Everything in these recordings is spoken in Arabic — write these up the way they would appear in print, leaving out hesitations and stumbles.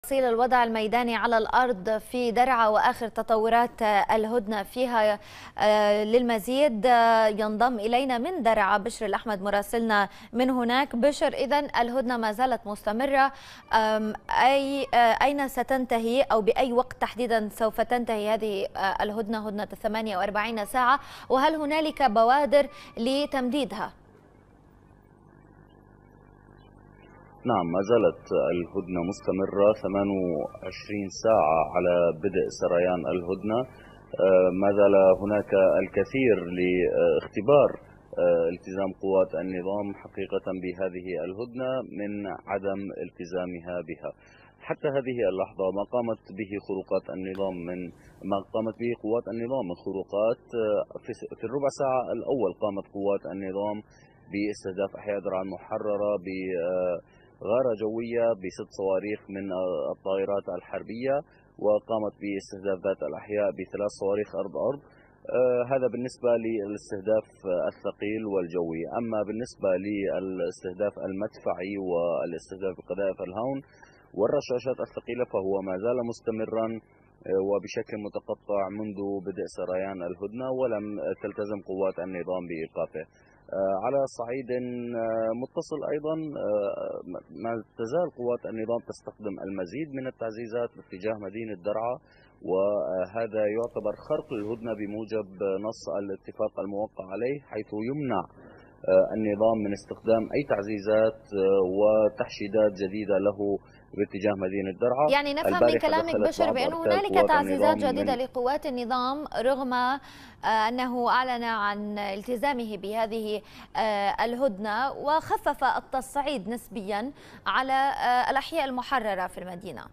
تفاصيل الوضع الميداني على الأرض في درعا وآخر تطورات الهدنة فيها. للمزيد ينضم إلينا من درعا بشر الأحمد مراسلنا من هناك. بشر، إذن الهدنة ما زالت مستمرة، أين ستنتهي أو بأي وقت تحديدا سوف تنتهي هذه الهدنة، هدنة 48 ساعة، وهل هنالك بوادر لتمديدها؟ نعم، ما زالت الهدنة مستمرة 28 ساعة على بدء سريان الهدنة. ما زال هناك الكثير لاختبار التزام قوات النظام حقيقة بهذه الهدنة من عدم التزامها بها. حتى هذه اللحظة ما قامت به خروقات النظام ما قامت به قوات النظام من خروقات. في الربع ساعة الأول قامت قوات النظام باستهداف أحياء درعا المحررة غارة جوية ب6 صواريخ من الطائرات الحربية، وقامت باستهداف ذات الأحياء ب3 صواريخ أرض. هذا بالنسبة للاستهداف الثقيل والجوي. أما بالنسبة للاستهداف المدفعي والاستهداف بقذائف الهاون والرشاشات الثقيلة فهو ما زال مستمرا وبشكل متقطع منذ بدء سريان الهدنة، ولم تلتزم قوات النظام بإيقافه. على صعيد متصل أيضا ما تزال قوات النظام تستخدم المزيد من التعزيزات باتجاه مدينة درعا، وهذا يعتبر خرق للهدنة بموجب نص الاتفاق الموقع عليه، حيث يمنع النظام من استخدام أي تعزيزات وتحشيدات جديدة له باتجاه مدينة درعا. يعني نفهم من كلامك بشر بأن هنالك تعزيزات جديدة لقوات النظام رغم أنه أعلن عن التزامه بهذه الهدنة، وخفف التصعيد نسبيا على الأحياء المحررة في المدينة.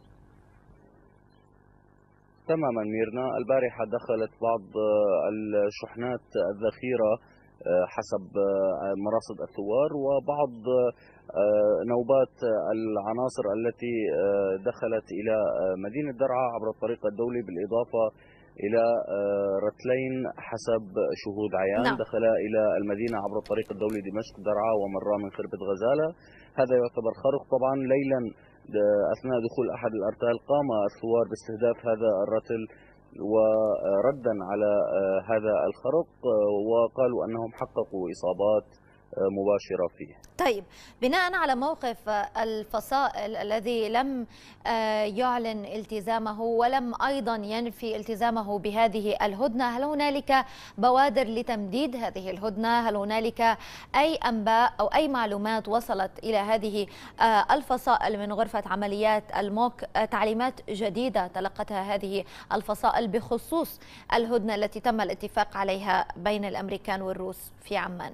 تماما ميرنا، البارحة دخلت بعض الشحنات الذخيرة حسب مراصد الثوار، وبعض نوبات العناصر التي دخلت إلى مدينة درعا عبر الطريق الدولي، بالإضافة إلى رتلين حسب شهود عيان دخلا إلى المدينة عبر الطريق الدولي دمشق درعا ومرة من خربة غزالة. هذا يعتبر خرق. طبعا ليلا أثناء دخول أحد الأرتال قام الثوار باستهداف هذا الرتل وردا على هذا الخرق، وقالوا أنهم حققوا إصابات مباشرة فيه. طيب، بناء على موقف الفصائل الذي لم يعلن التزامه ولم أيضا ينفي التزامه بهذه الهدنة، هل هنالك بوادر لتمديد هذه الهدنة؟ هل هنالك أي أنباء أو أي معلومات وصلت إلى هذه الفصائل من غرفة عمليات الموك، تعليمات جديدة تلقتها هذه الفصائل بخصوص الهدنة التي تم الاتفاق عليها بين الأمريكان والروس في عمان؟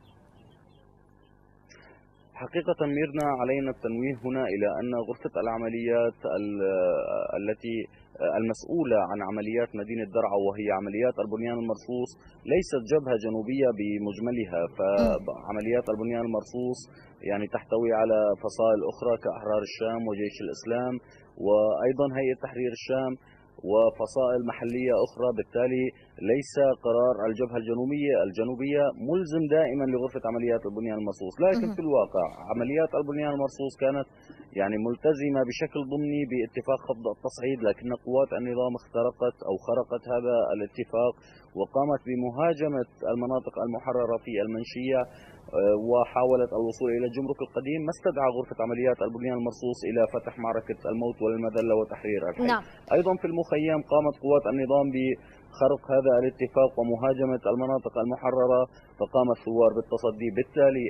حقيقة ميرنا، علينا التنويه هنا إلى أن غرفة العمليات التي المسؤولة عن عمليات مدينة درعا وهي عمليات البنيان المرصوص ليست جبهة جنوبية بمجملها، فعمليات البنيان المرصوص يعني تحتوي على فصائل أخرى كأحرار الشام وجيش الإسلام وأيضا هيئة تحرير الشام وفصائل محلية أخرى. بالتالي ليس قرار الجبهة الجنوبية ملزم دائما لغرفة عمليات البنيان المرصوص، لكن في الواقع عمليات البنيان المرصوص كانت يعني ملتزمة بشكل ضمني باتفاق خفض التصعيد، لكن قوات النظام اخترقت أو خرقت هذا الاتفاق وقامت بمهاجمة المناطق المحررة في المنشية وحاولت الوصول إلى الجمرك القديم، ما استدعى غرفة عمليات البنيان المرصوص إلى فتح معركة الموت والمذلة وتحرير الحي. أيضا في المخيم قامت قوات النظام بخرق هذا الاتفاق ومهاجمة المناطق المحررة، فقام الثوار بالتصدي. بالتالي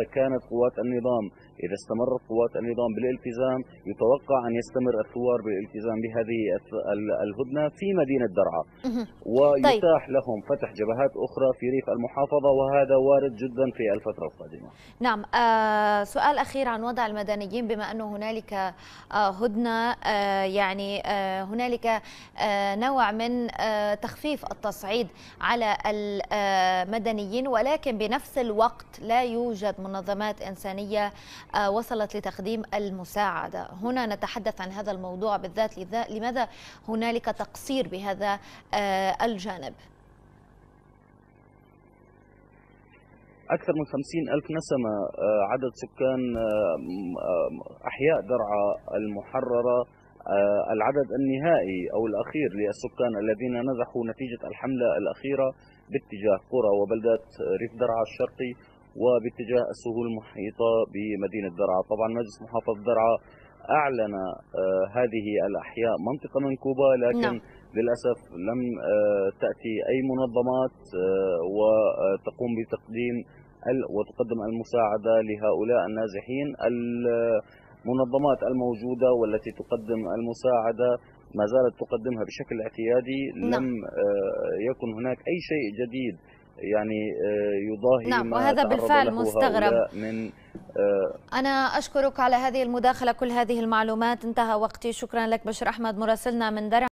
إذا استمرت قوات النظام بالالتزام يتوقع أن يستمر الثوار بالالتزام بهذه الهدنة في مدينة درعا، ويتاح لهم فتح جبهات أخرى في ريف المحافظة، وهذا وارد جدا في الفترة القادمة. نعم. سؤال أخير عن وضع المدنيين، بما أنه هنالك هدنة، يعني هنالك نوع من تخفيف التصعيد على المدنيين، ولكن بنفس الوقت لا يوجد منظمات إنسانية وصلت لتقديم المساعدة. هنا نتحدث عن هذا الموضوع بالذات، لماذا هنالك تقصير بهذا الجانب؟ أكثر من 50,000 نسمة عدد سكان أحياء درعا المحررة. العدد النهائي أو الأخير للسكان الذين نزحوا نتيجة الحملة الأخيرة باتجاه قرى وبلدات ريف درعا الشرقي وباتجاه السهول المحيطة بمدينة درعا. طبعا مجلس محافظة درعا أعلن هذه الأحياء منطقة منكوبة، لكن نعم. للأسف لم تأتي أي منظمات وتقوم بتقديم وتقدم المساعدة لهؤلاء النازحين. المنظمات الموجودة والتي تقدم المساعدة ما زالت تقدمها بشكل اعتيادي، لم نعم. يكن هناك أي شيء جديد يعني يضاهي نعم، ما وهذا تعرض بالفعل له مستغرب. هؤلاء من أنا أشكرك على هذه المداخلة، كل هذه المعلومات. انتهى وقتي، شكرا لك بشر أحمد مراسلنا من درعا.